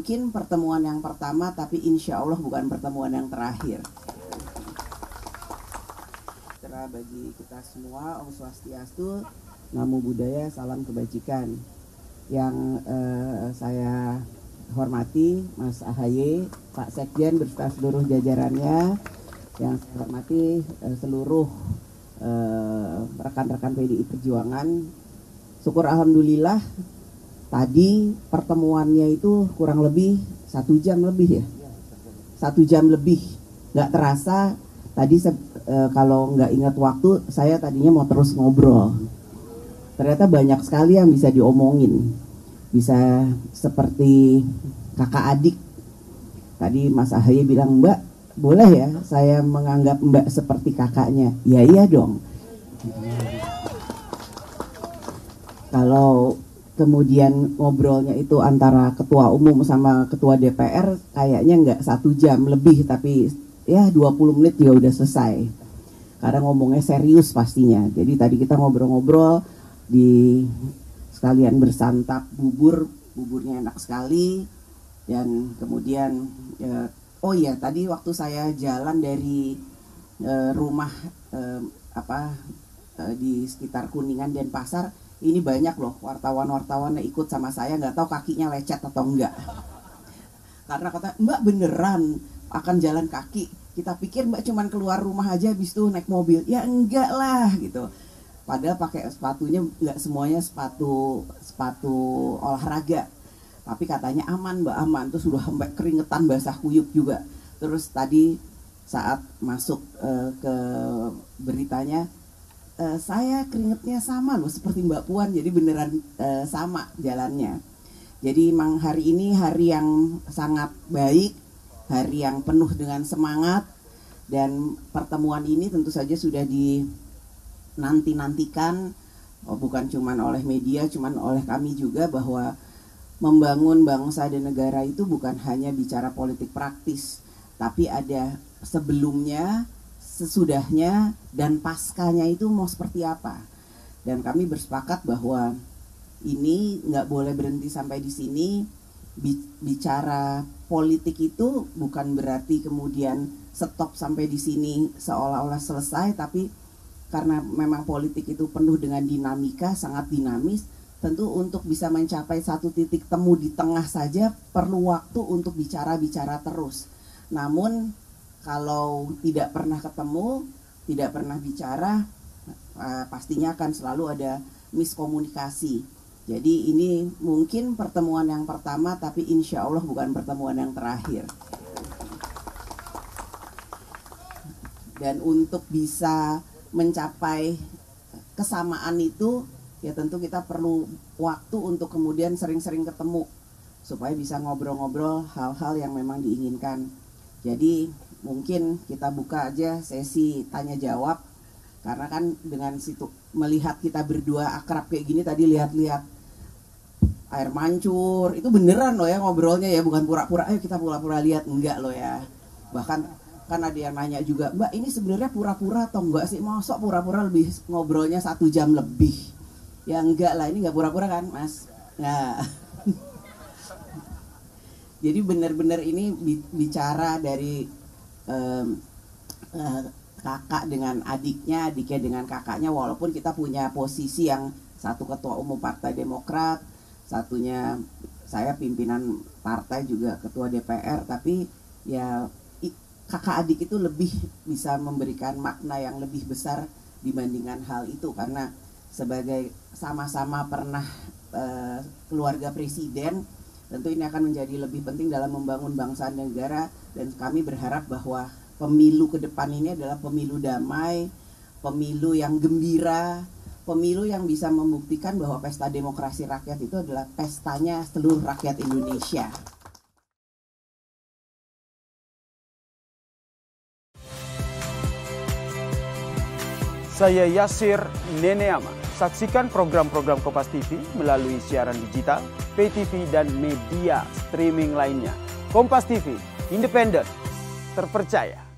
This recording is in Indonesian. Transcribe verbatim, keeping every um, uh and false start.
mungkin pertemuan yang pertama, tapi insya Allah bukan pertemuan yang terakhir. Bagi kita semua, Om Swastiastu, Namo Buddhaya, salam kebajikan. Yang eh, saya hormati Mas Ahaye, Pak Sekjen beserta seluruh jajarannya, yang saya hormati eh, seluruh eh, rekan-rekan P D I Perjuangan. Syukur alhamdulillah tadi pertemuannya itu kurang lebih satu jam lebih ya, satu jam lebih, nggak terasa. Tadi e, kalau nggak ingat waktu, saya tadinya mau terus ngobrol. Ternyata banyak sekali yang bisa diomongin. Bisa seperti kakak adik. Tadi Mas Ahaye bilang, Mbak, boleh ya saya menganggap Mbak seperti kakaknya? Ya iya dong. Kalau kemudian ngobrolnya itu antara ketua umum sama ketua D P R, kayaknya nggak satu jam lebih, tapi ya dua puluh menit juga udah selesai. Karena ngomongnya serius pastinya. Jadi tadi kita ngobrol-ngobrol di sekalian bersantap bubur, buburnya enak sekali. Dan kemudian eh, oh iya, tadi waktu saya jalan dari eh, rumah eh, apa eh, di sekitar Kuningan dan Pasar, ini banyak loh wartawan-wartawan yang ikut sama saya, nggak tahu kakinya lecet atau enggak. Karena kata, Mbak beneran akan jalan kaki. Kita pikir Mbak cuman keluar rumah aja habis itu naik mobil. Ya enggak lah gitu. Padahal pakai sepatunya enggak semuanya sepatu sepatu olahraga. Tapi katanya aman Mbak, aman. Terus sudah sampai keringetan basah kuyup juga. Terus tadi saat masuk uh, ke beritanya, uh, saya keringetnya sama loh seperti Mbak Puan. Jadi beneran uh, sama jalannya. Jadi memang hari ini hari yang sangat baik, hari yang penuh dengan semangat, dan pertemuan ini tentu saja sudah dinanti-nantikan, oh, bukan cuma oleh media, cuma oleh kami juga, bahwa membangun bangsa dan negara itu bukan hanya bicara politik praktis, tapi ada sebelumnya, sesudahnya, dan paskanya itu mau seperti apa. Dan kami bersepakat bahwa ini nggak boleh berhenti sampai di sini. Bicara politik itu bukan berarti kemudian stop sampai di sini seolah-olah selesai, tapi karena memang politik itu penuh dengan dinamika, sangat dinamis, tentu untuk bisa mencapai satu titik temu di tengah saja perlu waktu untuk bicara-bicara terus. Namun kalau tidak pernah ketemu, tidak pernah bicara, pastinya akan selalu ada miskomunikasi. Jadi ini mungkin pertemuan yang pertama, tapi insya Allah bukan pertemuan yang terakhir. Dan untuk bisa mencapai kesamaan itu, ya tentu kita perlu waktu untuk kemudian sering-sering ketemu, supaya bisa ngobrol-ngobrol hal-hal yang memang diinginkan. Jadi mungkin kita buka aja sesi tanya jawab, karena kan dengan situ melihat kita berdua akrab kayak gini, tadi lihat-lihat air mancur, itu beneran loh ya ngobrolnya ya, bukan pura-pura, ayo kita pura-pura lihat, enggak loh ya. Bahkan kan ada yang nanya juga, Mbak ini sebenarnya pura-pura atau enggak sih, masuk pura-pura lebih ngobrolnya satu jam lebih. Ya enggak lah, ini enggak pura-pura kan Mas. Nah jadi benar-benar ini bicara dari um, uh, kakak dengan adiknya, adiknya dengan kakaknya, walaupun kita punya posisi yang satu ketua umum Partai Demokrat, satunya saya pimpinan partai juga ketua D P R, tapi ya kakak adik itu lebih bisa memberikan makna yang lebih besar dibandingkan hal itu, karena sebagai sama-sama pernah uh, keluarga presiden, tentu ini akan menjadi lebih penting dalam membangun bangsa dan negara. Dan kami berharap bahwa pemilu ke depan ini adalah pemilu damai, pemilu yang gembira, pemilu yang bisa membuktikan bahwa pesta demokrasi rakyat itu adalah pestanya seluruh rakyat Indonesia. Saya Yasir Neneama. Saksikan program-program Kompas T V melalui siaran digital, pay T V, dan media streaming lainnya. Kompas T V, independen, terpercaya.